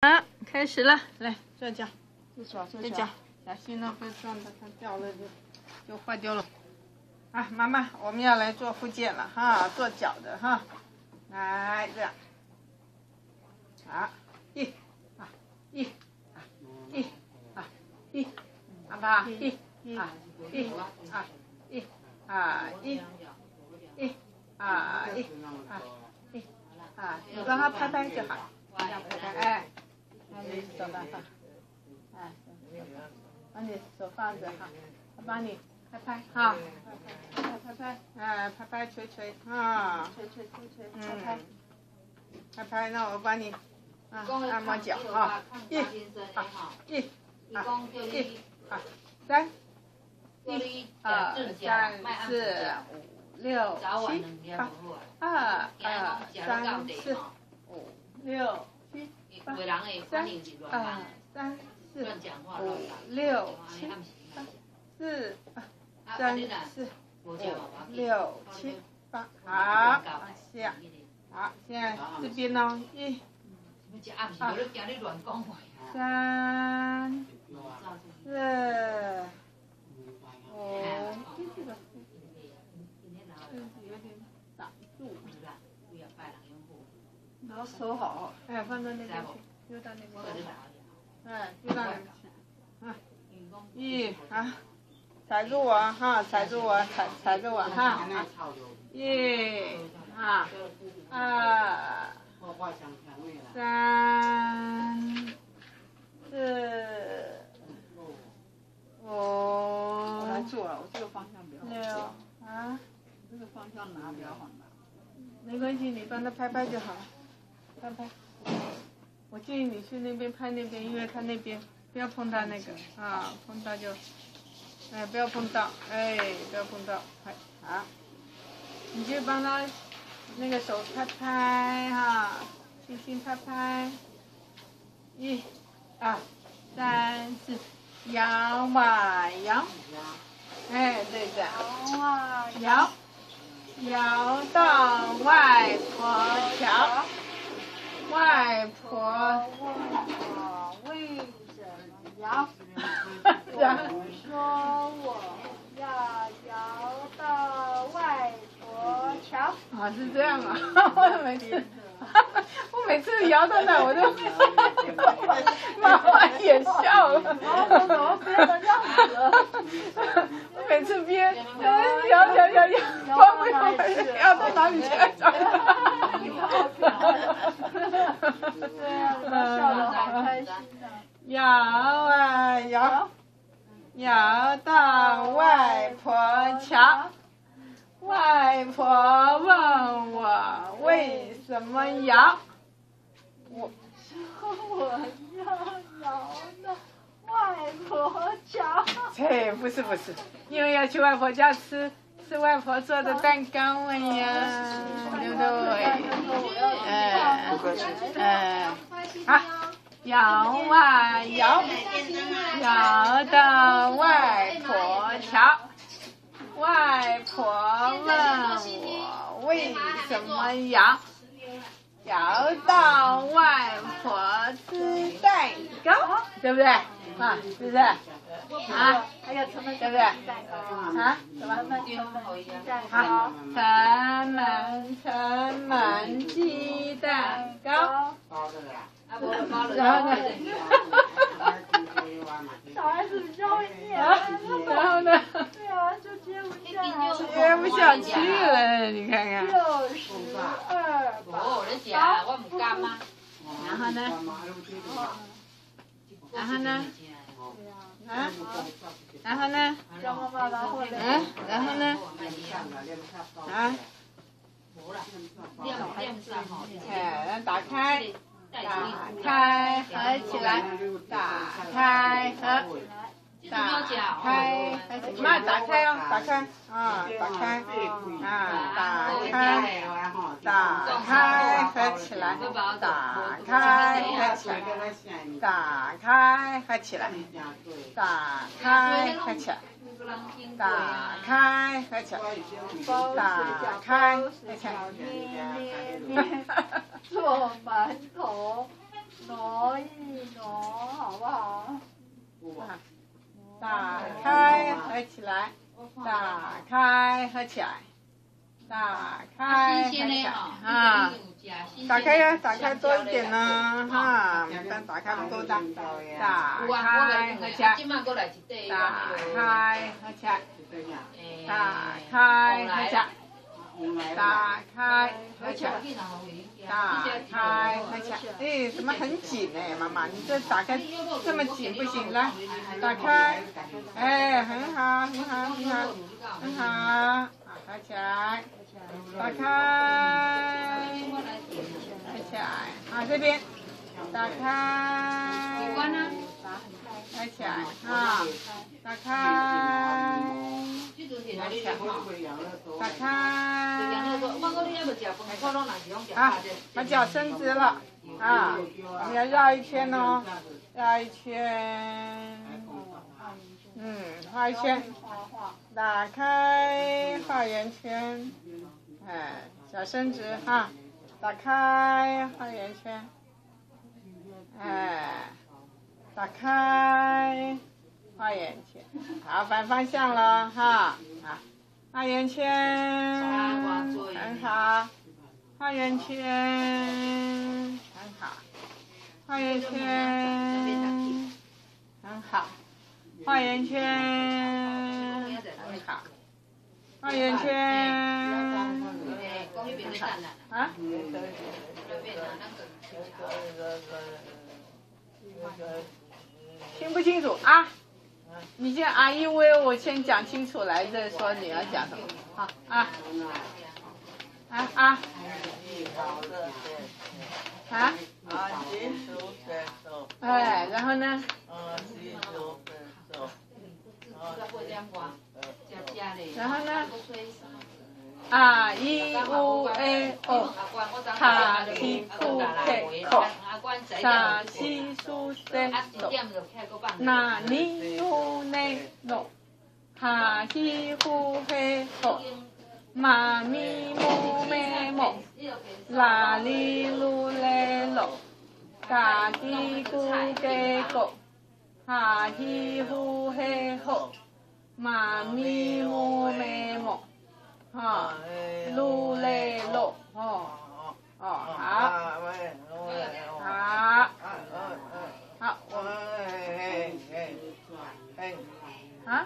啊，开始了，来坐脚， 坐脚，小心了，会撞的，它掉了就坏掉了。啊，妈妈，我们要来做复健了哈，做脚的哈，来这样，好，一，好不好？一，你帮他拍拍就好，这样拍拍，哎，那你手放放，哎，把你手放着哈，我帮你拍拍哈，拍，哎，拍捶啊，拍拍，那我帮你按摩脚啊，一，三，1、2、3、4、5、6、7、8，2、3、4、5、6、7、8，3、4、5、6、7、8，4、3、4、5、6、7、8，好，往下，好，现在这边呢，1、2、3、4、5，有点挡住，然后收好，哎，放到那边去，丢到那边去，哎，丢到那边去，踩住我哈，踩住我哈，1、2、4、3、4、5， 我来做了，我这个方向比较好。 6， 这个方向拿比较好拿。 没关系，你帮他拍拍就好了，拍。我建议你去那边拍那边，因为他那边不要碰到那个啊，碰到就，哎，不要碰到，哎，不要碰到，拍好，你就帮他那个手拍拍哈，轻轻拍拍，1、2、3、4，摇嘛摇，哎，对的，摇到外婆桥，外婆问我为什么摇， 我说我要摇到外婆桥。 啊，是这样啊，我每次摇到那我就，妈妈也笑了。 怎么编成这样子了？ 我每次编，摇，摇到哪里去？ 对啊，笑得好开心啊！ 摇啊摇，摇到外婆桥。外婆问我为什么摇， 我要摇到外婆桥。 这不是，因为要去外婆家吃外婆做的蛋糕了呀，对不对？好，摇啊摇，摇到外婆桥。外婆问我为什么摇到外婆吃蛋糕，对不对？啊，是不是？ 还有成门对不对？ 鸡蛋糕什么？ 好， 成门鸡蛋糕。然后呢？ 小孩子比较会念。 然后呢？ 对啊，就接不下来。 接不下去了，你看看。 62、8。 我唔甘啊。 然后呢？然后呢？然后呢？ 叫妈妈，然后呢？ 然后呢？哎，打开，合起来，打开合。打开，妈打开哦，打开，打开，打开，合起来，打开，合起来，打开，合起来，打开，合起来，打开，合起来，打开，合起来， 做馒头。 挪一挪，好不好？ 打开合起来，打开合起来，打开合起来啊！打开呀，打开多一点呢哈，但打开不够大，打开合起来，打开合起来，打开合起来。打开合起来，打开合起来，哎，怎么很紧哎，妈妈，你这打开这么紧不行，来，打开，哎，很好，很好，很好，很好，合起来，打开，合起来，啊这边，打开，合起来，啊，打开。打开，啊，把脚伸直了，啊，我们要绕一圈哦，绕一圈，画一圈，打开，画圆圈，哎，脚伸直哈，打开，画圆圈，哎，打开。画圆圈，好，反方向了哈，好，画圆圈，很好，画圆圈，很好，画圆圈，很好，画圆圈，很好，画圆圈，啊？听不清楚啊？你先阿姨喂，我先讲清楚来再说你要讲什么。好啊啊。哎，然后呢？然后呢？啊一五 a o 卡西库佩口萨西苏塞手那尼乌内诺哈西呼嘿口妈咪木咩木拉里噜嘞喽嘎叽咕给狗哈西呼嘿吼妈咪木咩木哈，噜嘞喽，好，好，啊，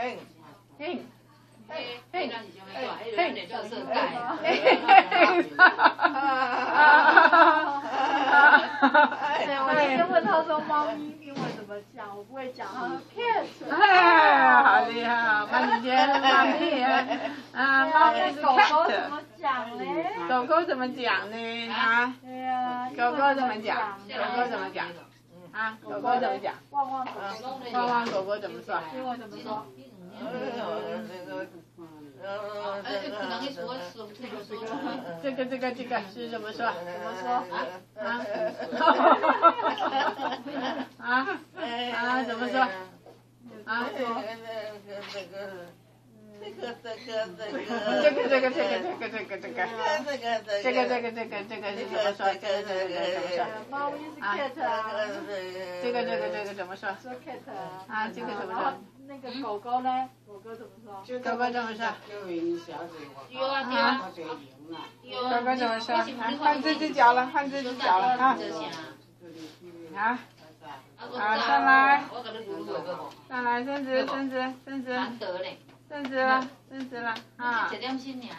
我那天问他说猫咪英文怎么讲，我不会讲，他说 cat。 哎，好厉害，那你觉得猫咪啊，猫咪是 cat。狗狗怎么讲呢？啊？ 对呀。 狗狗怎么讲？狗狗怎么讲？啊？狗狗怎么讲？ 汪汪狗。 汪汪狗狗怎么说？ 英文怎么说？ 这个是怎么说？ 怎么说？ 怎么说？ 猫咪是 cat 啊。 这个怎么说？ 说 cat 啊，这个怎么说？ 那个狗狗呢？狗狗怎么说？ 狗狗怎么说？ 有啊。 狗狗怎么说？换这只脚了，换这只脚了啊！上来，上来，伸直了，伸直了啊！伸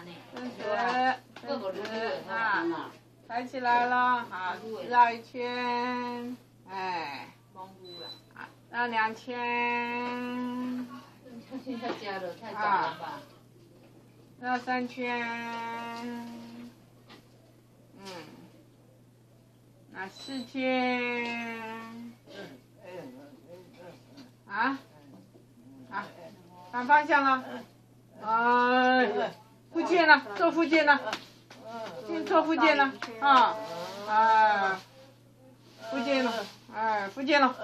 直啊！抬起来了，好，绕一圈，哎，绕2圈，绕3圈，那4圈，反方向了，复健了，做复健了，做复健了，复健了，复健了，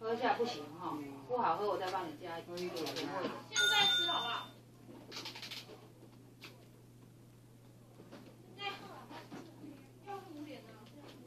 喝下不行哈，不好喝我再帮你加一点味。现在吃好不好？现在喝好不好？要5点啊。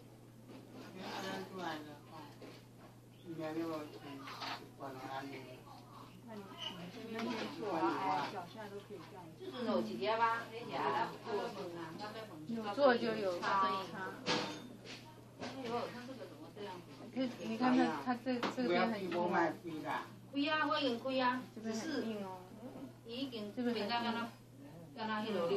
那你做啊，哎，脚现在都可以这样。 这阵有一粒啊，你吃啊，做饭啊，咱要饭。 有做就有差。 哎呦，它这个怎么这样子？ 你看它这边很硬。 开啊，我已经开啊，只是硬哦。 已经变到敢那迄落溜。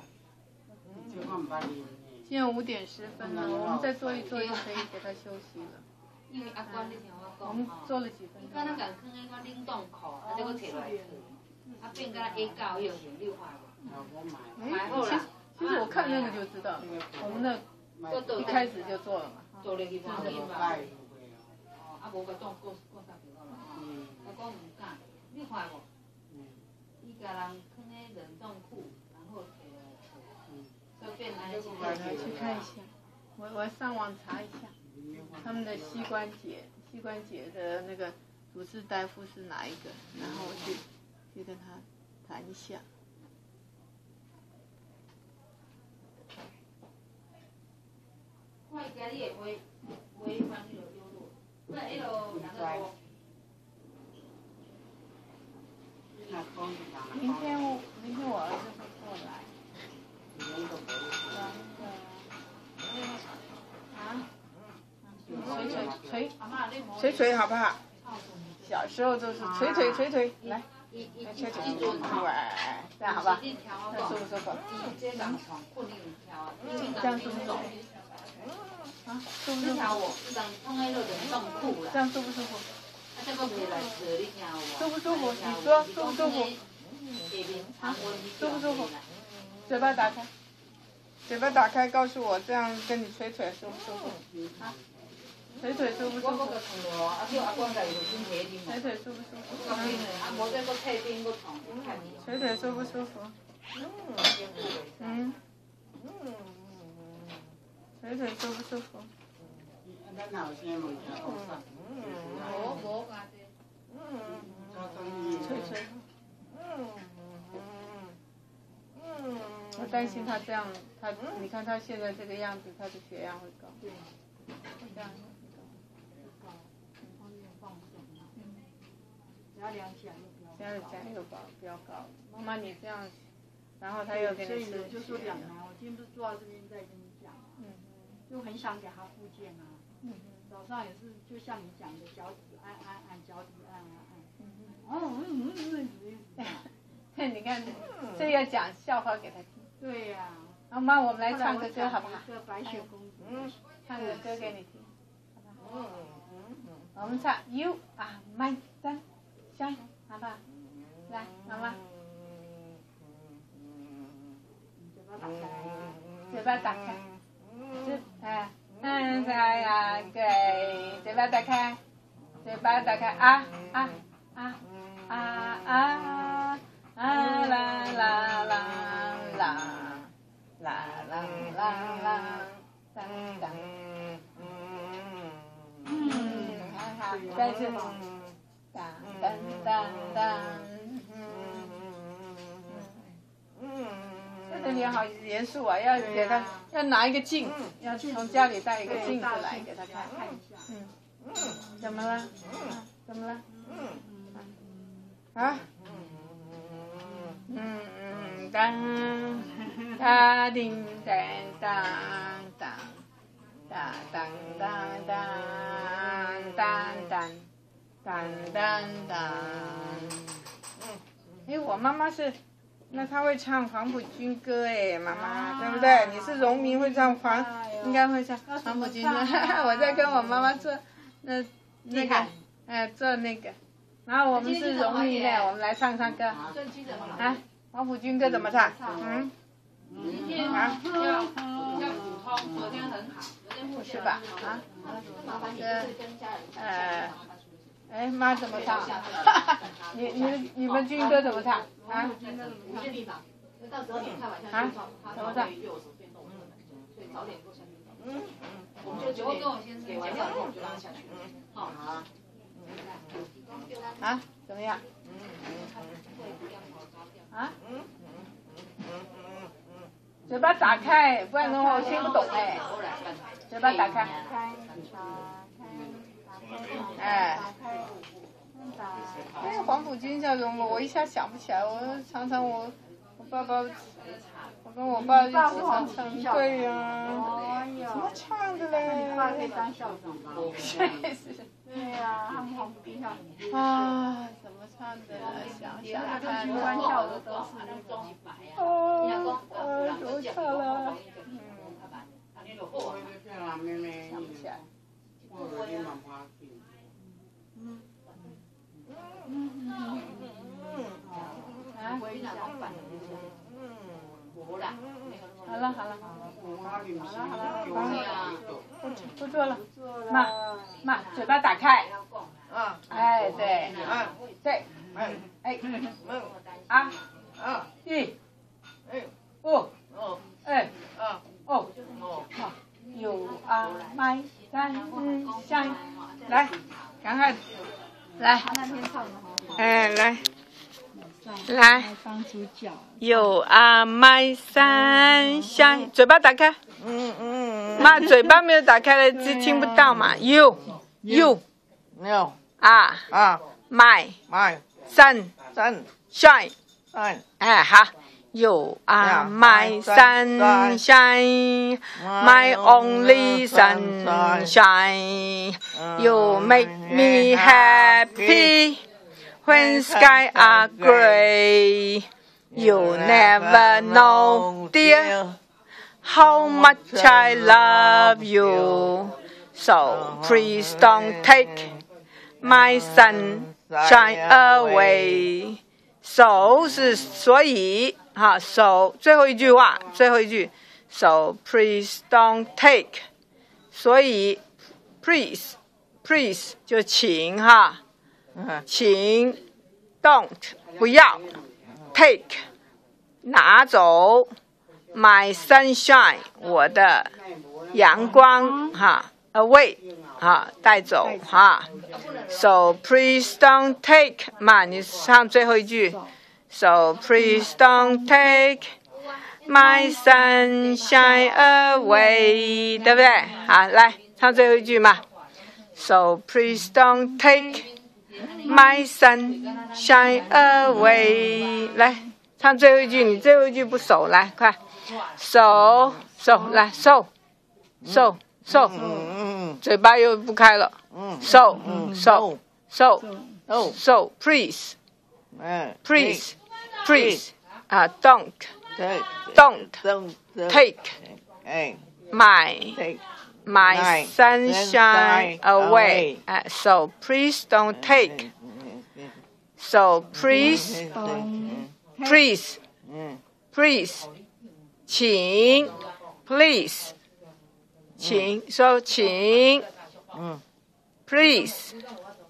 现在5点10分了，我们再做一做就可以给他休息了。 因为阿官，你听我讲， 我们做了几分钟。 敢若共放喺我冷冻库，啊，再搁摕来吃，啊变甲 A 9用6块无。买好啦。 其实我看那个就知道，我们的一开始就做了嘛。 做入去放紧吧。哦，啊无甲冻过3个月了。我讲唔敢，你看无？伊甲人放喺冷冻库，然后摕来吃，所以变安尼。 我去看一下，我上网查一下，他们的膝关节的那个主治大夫是哪一个，然后我去跟他谈一下。 我家己会翻迄落溜落，不然迄落人个多。 明天我儿子会过来。捶好不好？小时候都是捶，来，捶，哎，这样好吧？这舒不舒服？这样舒不舒服？啊，舒不舒服？这样舒不舒服？舒不舒服？你说舒不舒服？啊，舒不舒服？嘴巴打开，嘴巴打开，告诉我，这样跟你捶舒不舒服？啊，捶舒不舒服？捶舒不舒服？捶舒不舒服？嗯。捶舒不舒服？捶。我担心他这样，你看他现在这个样子，他的血压会高。对。这样会高。 只要量起来又不要高。妈妈你这样，然后他又给你吃。 所以就说两难，我今天不是坐到这边再跟你讲。就很想给他复健啊。早上也是，就像你讲的，脚底按，脚底按。 你看，这要讲笑话给他听。 对呀。 然后妈，我们来唱个歌好不好？ 白雪公主。 唱个歌给你听，好不好？我们唱 You are my sunshine， 好不好？来，妈妈。嘴巴打开。嘴巴打开，嘴巴打开啊啦啦啦啦，当，好，再一次，当，这个脸好严肃啊，要给他，要拿一个镜子，要从家里带一个镜子来给他看。怎么了？怎么了？啊？当叮当。哎，我妈妈是，那她会唱黄埔军歌哎，妈妈，对不对？你是农民会唱应该会唱黄埔军歌。我在跟我妈妈做那个，做那个。然后我们是农民的，我们来唱歌。啊，黄埔军歌怎么唱？ 今天要普通，昨天很好， 是吧？啊，妈怎么唱？你们军歌怎么唱？啊？啊？怎么唱？ 我跟我先生给完饭后就拉下去。好。 啊，怎么样？啊？嘴巴打开，不然的话我听不懂哎。嘴巴打开。哎。那个黄埔军校中国，我一下想不起来。我常常我爸爸，我跟我爸一起常唱。对呀。怎么唱的嘞？ 你爸可以当校长吧？ 确实。 对呀，他们黄埔军校很厉害。 啊，怎么唱的？想想看。 军官校的都是那种。 哦，怎么唱了？想不起来。好了，不做了。妈，嘴巴打开。哎，对，对，哎，啊，一，哦，You are my sunshine。来，赶快，来，哎，来。 当主角。 You are my sunshine， 嘴巴打开。妈，嘴巴没有打开了，只听不到嘛。You are my sunshine。哎，好。You are my sunshine, my only sunshine. You make me happy when skies are gray. You never know, dear, how much I love you. So please don't take my sunshine away. So 是所以。好 ，so 最后一句话，最后一句 ，so please don't take， 所以 please 就请哈，请 don't 不要 take 拿走 my sunshine 我的阳光哈 away 哈带走哈 ，so please don't take 嘛，你唱最后一句。So please don't take my sunshine away， 对不对？好，来唱最后一句嘛。So please don't take my sunshine away， 来唱最后一句，你最后一句不熟，来快。手来手，嘴巴又不开了。So please。Please, don't take my sunshine away. So please don't take. So please, 请 please 请说请 please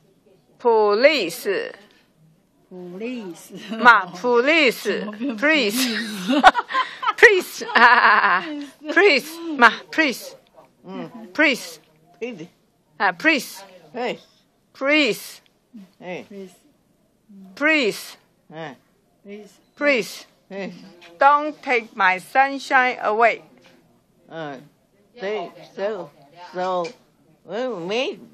嘛 police please嘛 please please don't take my sunshine away. So me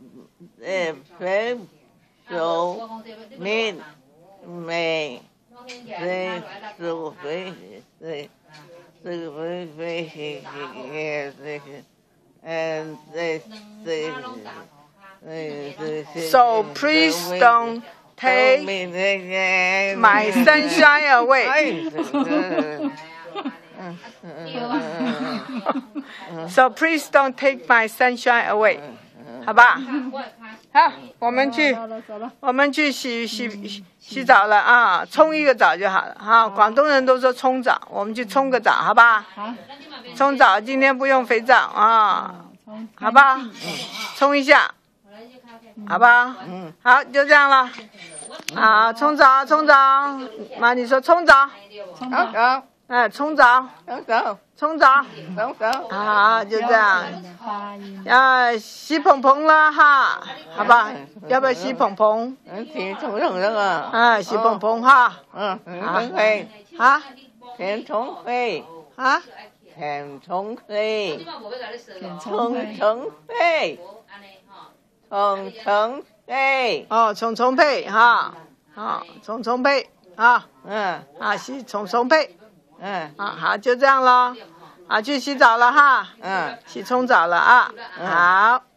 So please don't take my sunshine away. So please don't take my sunshine away. 好吧，好，我们去洗澡了啊，冲一个澡就好了哈。广东人都说冲澡，我们去冲个澡，好吧？好，冲澡今天不用肥皂啊，好吧？冲一下，好吧？好，就这样了。啊，冲澡，妈，你说冲澡，好。 哎，冲澡， 冲澡， 冲澡， 冲澡。 好，就这样。 发音。 洗蓬蓬了哈，好吧？要不要洗蓬蓬？ 洗冲冲那个。 啊，洗蓬蓬哈。 冲肺。 啊？ 先冲肺。 啊？ 先冲肺。冲肺。冲肺。 哦，冲肺哈。好，冲肺啊。洗冲肺。好，就这样咯。去洗澡了哈。洗冲澡了啊。好。